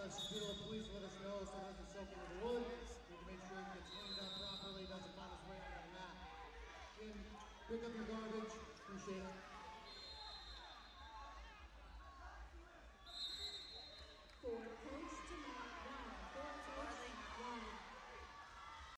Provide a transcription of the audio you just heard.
Shapiro, please let us know so it doesn't soak into the wood. We can make sure it gets cleaned up properly, doesn't find its way on the mat. Jim, pick up your garbage. Appreciate it.